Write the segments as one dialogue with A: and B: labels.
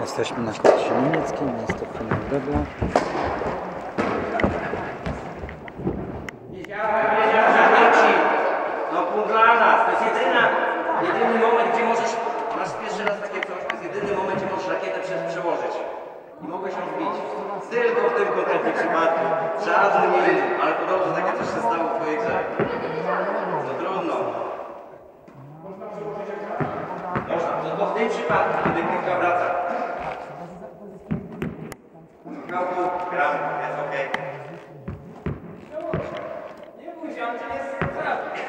A: Jesteśmy na korcie niemieckim, jest to finał debla.
B: No punkt dla nas, to jest jedyny moment, gdzie możesz, masz pierwszy raz takie coś, to jest jedyny moment, gdzie możesz rakietę przełożyć. I mogłeś ją wbić. Tylko w tym konkretnym przypadku. Żadnym innym, ale podobno, że takie coś się stało w twojej grze. No trudno. Można, tylko w tym przypadku, kiedy piłka wraca. Kałku, gram, jest okej. Nie bój się, on cię nie strafi.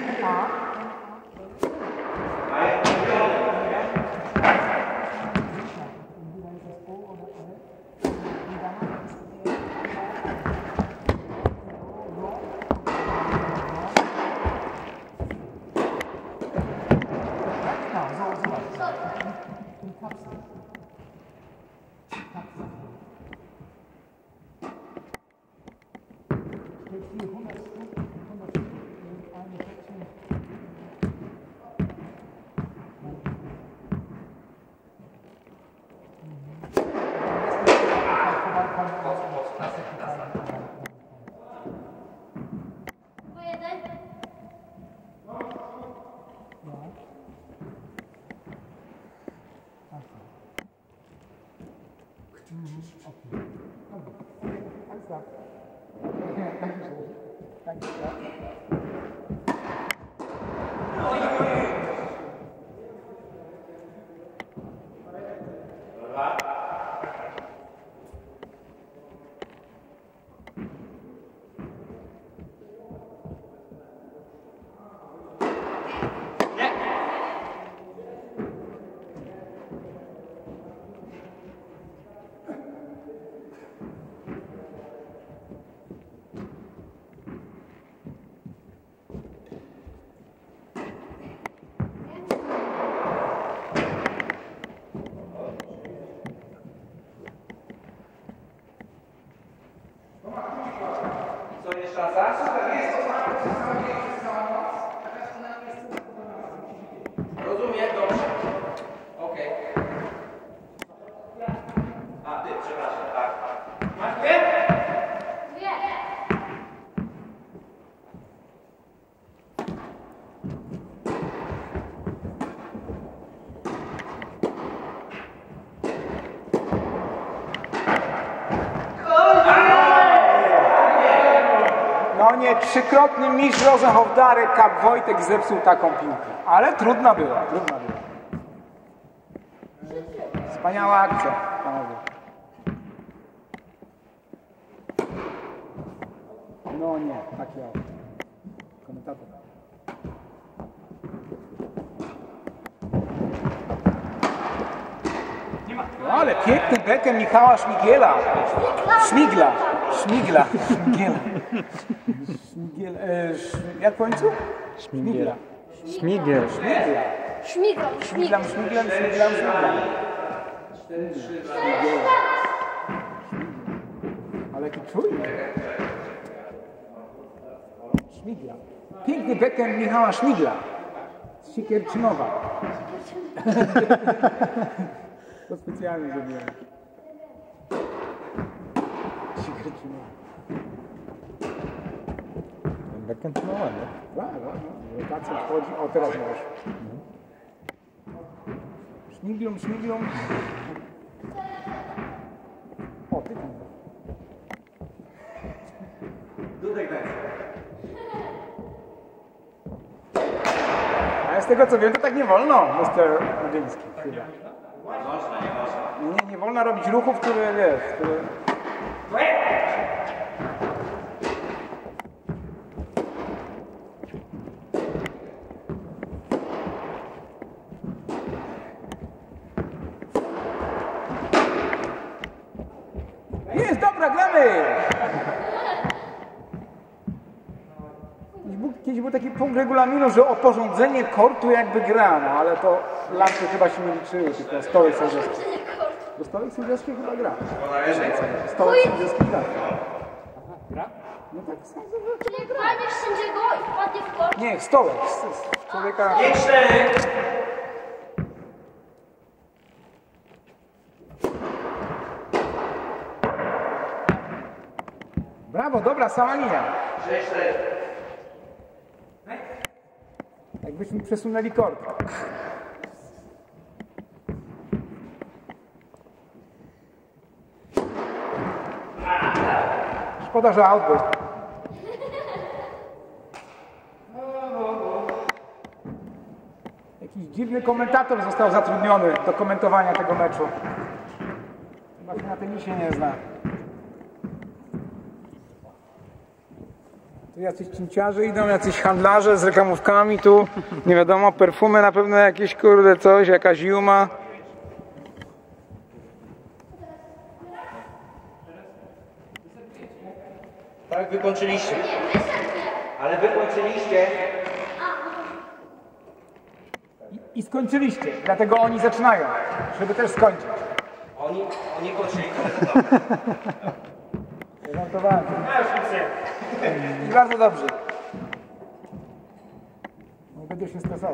B: Co jest szansa? Rozumiem, dobrze. Okej. A, ty, przepraszam, tak. Masz dwie?
C: Dwie.
D: No nie, trzykrotny mistrz Rosenhof Darek Kap Wojtek zepsuł taką piłkę. Ale trudna była, trudna była. Wspaniała akcja, panowie. No nie, taki aut. Komentator. No ale piękny bekiem Michała Śmigla. Śmigla. Śmigla. Śmigiel. Jak w końcu?
A: Śmigiel. Śmigiel.
D: Śmigla.
C: Śmiglam.
D: Śmiglam. Ale jaki czujny. Śmigla. Piękny bekem Michała Śmigla. Z Siekierczynowa. To specjalnie zrobiłem. Siekierczynowa.
A: Backhand ma ładnie.
D: Rotacja wchodzi. O, teraz możesz. Śmiglą. O, ty tam.
B: Dudek daj.
D: A z tego co wiem, to tak nie wolno, Mr. Radziński chyba.
B: Nie można.
D: Nie wolno robić ruchów, które wiesz, które... Jest, dobra, gramy! Kiedyś był taki punkt regulaminu, że oporządzenie kortu jakby grano, ale to lampy chyba się nie liczyły, tylko stołek sędziowski. Bo stołek sędziowski chyba gra. Stołek sędziowski gra. Gra? No tak sądzę, że...
C: Czyli wpadniesz sędziego i wpadnie w kort?
D: Nie, stołek. Człowieka...
B: Nie 4!
D: Brawo, dobra, sama linia.
B: 6-4.
D: Jakbyśmy przesunęli kort. Szkoda, że out był. Jakiś dziwny komentator został zatrudniony do komentowania tego meczu. Chyba się na tenisie nie zna. Tu jacyś cinciarze idą, jacyś handlarze z reklamówkami tu. Nie wiadomo, perfumy na pewno jakieś, kurde, coś, jakaś Juma.
B: Tak, wykończyliście. Ale wykończyliście.
D: I skończyliście, dlatego oni zaczynają, żeby też skończyć.
B: Oni kończyli, ale to dobrze.
D: Żartowałem. I bardzo dobrze. Nie będę się stresował.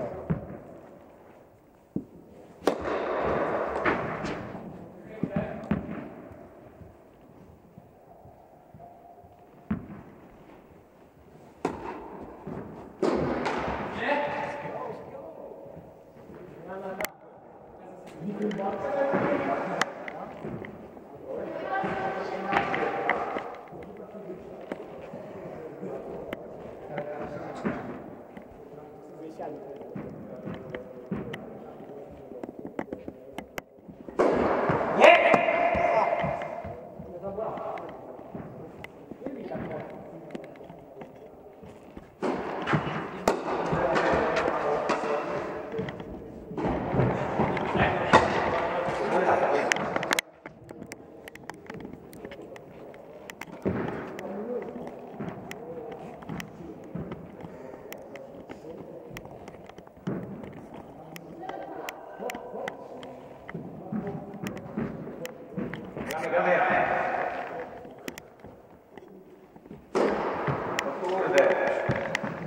B: Kurde.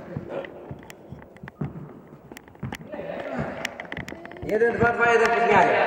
B: Jeden, dwa, dwa, jeden po zmianie.